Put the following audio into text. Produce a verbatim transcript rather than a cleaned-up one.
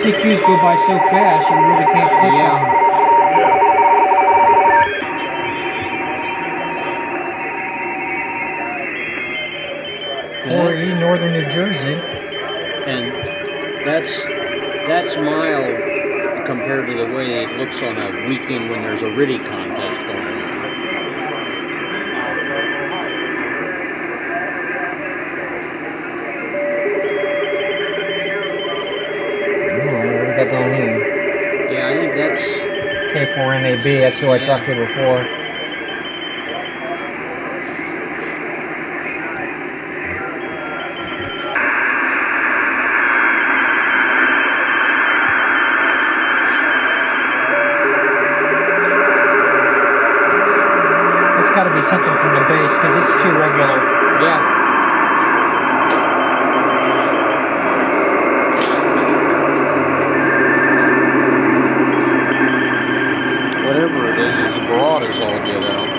C Qs go by so fast, you really can't click yeah. on them. four E, Northern New Jersey. And that's that's mild compared to the way it looks on a weekend when there's a R T T Y contest going on. Got down here. Yeah, I think that's K four N A B, that's who I yeah. talked to before. It's got to be something from the base because it's too regular. yeah. Whatever it is, it's broad as all get out.